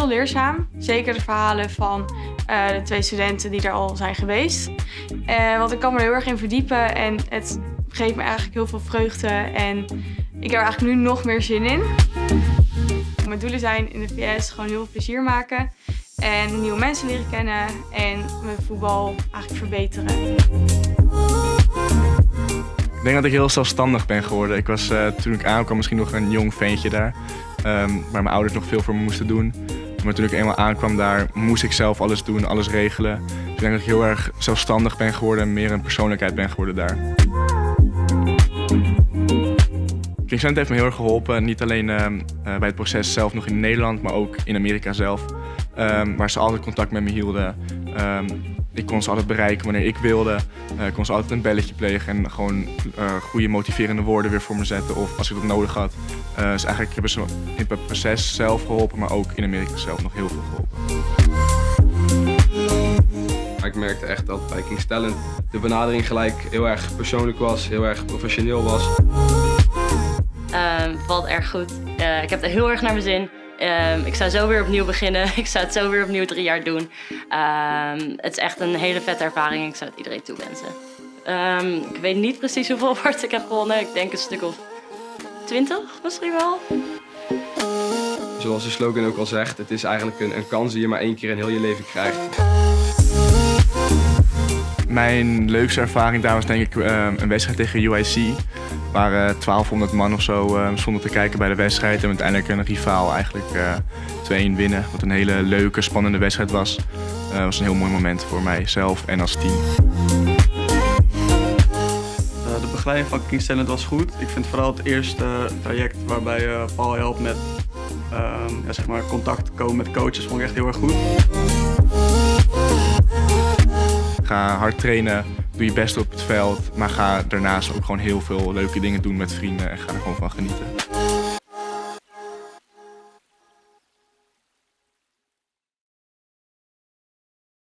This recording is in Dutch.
heel leerzaam. Zeker de verhalen van de 2 studenten die er al zijn geweest. Want ik kan me er heel erg in verdiepen en het geeft me eigenlijk heel veel vreugde. En ik heb er eigenlijk nu nog meer zin in. Mijn doelen zijn in de VS gewoon heel veel plezier maken. En nieuwe mensen leren kennen en mijn voetbal eigenlijk verbeteren. Ik denk dat ik heel zelfstandig ben geworden. Ik was toen ik aankwam misschien nog een jong ventje daar. Waar mijn ouders nog veel voor me moesten doen. Maar toen ik eenmaal aankwam daar, moest ik zelf alles doen, alles regelen. Dus ik denk dat ik heel erg zelfstandig ben geworden en meer een persoonlijkheid ben geworden daar. Kings Talent heeft me heel erg geholpen. Niet alleen bij het proces zelf nog in Nederland, maar ook in Amerika zelf. Waar ze altijd contact met me hielden. Ik kon ze altijd bereiken wanneer ik wilde. Ik kon ze altijd een belletje plegen en gewoon goede motiverende woorden weer voor me zetten. Of als ik dat nodig had. Dus eigenlijk hebben ze in het proces zelf geholpen, maar ook in Amerika zelf nog heel veel geholpen. Ik merkte echt dat bij Kings Talent de benadering gelijk heel erg persoonlijk was, heel erg professioneel was. Valt erg goed. Ik heb er heel erg naar mijn zin. Ik zou zo weer opnieuw beginnen. Ik zou het zo weer opnieuw 3 jaar doen. Het is echt een hele vette ervaring. Ik zou het iedereen toewensen. Ik weet niet precies hoeveel awards ik heb gewonnen. Ik denk een stuk of 20 misschien wel. Zoals de slogan ook al zegt, het is eigenlijk een kans die je maar 1 keer in heel je leven krijgt. Mijn leukste ervaring daar was denk ik een wedstrijd tegen UIC. Waar 1200 man of zo stonden te kijken bij de wedstrijd en uiteindelijk een rivaal eigenlijk 2-1 winnen. Wat een hele leuke, spannende wedstrijd was. Dat was een heel mooi moment voor mijzelf en als team. De begeleiding van Kings Talent was goed. Ik vind vooral het eerste traject waarbij Paul helpt met zeg maar contact komen met coaches, vond ik echt heel erg goed. Ga hard trainen, doe je best op het veld, maar ga daarnaast ook gewoon heel veel leuke dingen doen met vrienden en ga er gewoon van genieten.